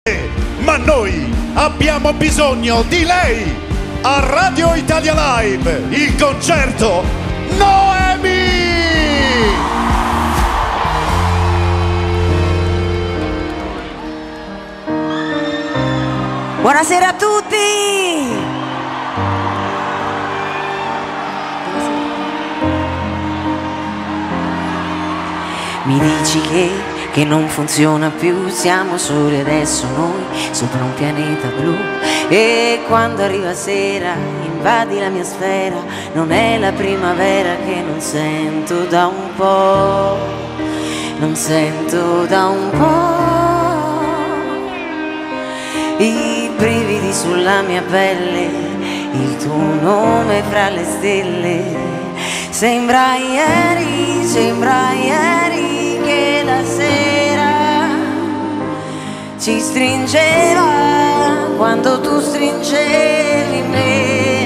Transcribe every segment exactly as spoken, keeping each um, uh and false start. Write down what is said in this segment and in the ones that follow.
Ma noi abbiamo bisogno di lei! A Radio Italia Live, il concerto Noemi! Buonasera a tutti! Mi dici che, che non funziona più, siamo soli adesso noi, sopra un pianeta blu. E quando arriva sera, invadi la mia sfera, non è la primavera che non sento da un po', non sento da un po'. I brividi sulla mia pelle, il tuo nome fra le stelle. Sembra ieri, sembra ieri che la sera ci stringeva quando tu stringevi me.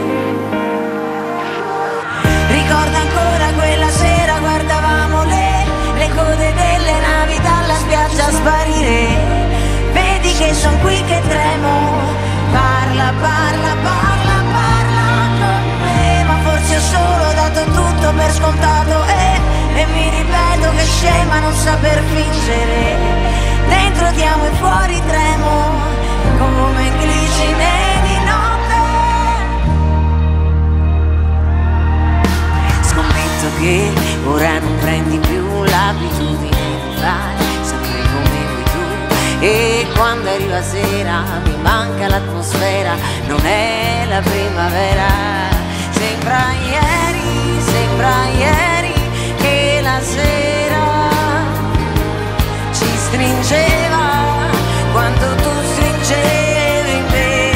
Ricorda ancora quella sera, guardavamo le, le code delle navi dalla spiaggia sparire. Vedi che son qui che tremo, parla, parla, parla, parla con me. Ma forse ho solo dato tutto per scontato e, e mi ripeto che scema non saper fingere. Dentro ti amo e fuori tremo, come glicine di notte. Scommetto che ora non prendi più l'abitudine di fare sempre come vuoi tu. E quando arriva sera mi manca l'atmosfera, non è la primavera. Sembra ieri, sembra ieri che la sera ci stringeva quando tu stringevi me.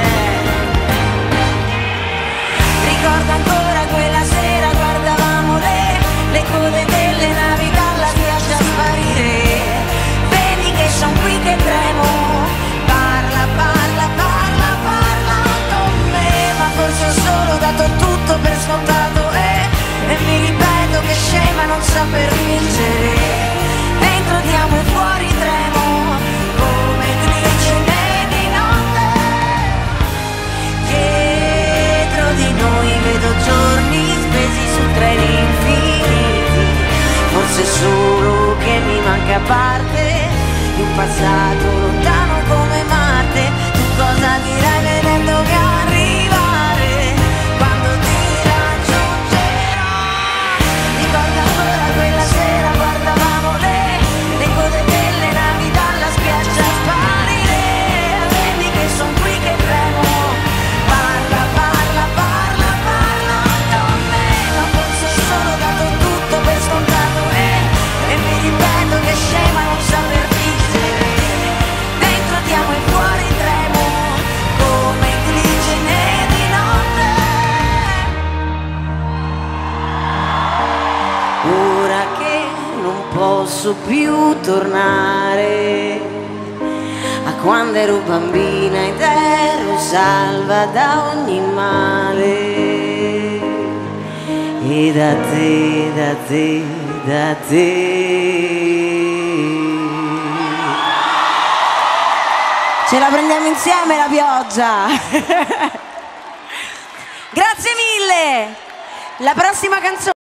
Ricorda ancora quella sera, guardavamo le, le code delle navi dalla spiaggia sparire. Vedi che son qui che tremo, parla, parla, parla, parla con me. Ma forse ho solo dato tutto per scontato e, e mi ripeto che scema non saper vincere. Dentro ti amo e fuori tremo, come glicine di notte. Dietro di noi vedo giorni spesi su treni infiniti. Forse è solo che mi manca parte di un passato lontano come Marte. Tu cosa dirai vedendomi arrivare quando ti raggiungerò? Ricorda ancora quella sera, guardavamo le, le code delle navi dalla spiaggia sparire. Vedi che son qui che tremo, parla, parla, parla, parla con me. Ma forse ho solo dato tutto per scontato e, e mi ripeto che scema non saper vincere. Dentro ti amo e fuori tremo, come glicine di notte. Ora che non posso più tornare a quando ero bambina ed ero salva da ogni male. E da te, da te, da te. Ce la prendiamo insieme la pioggia. Grazie mille. La prossima canzone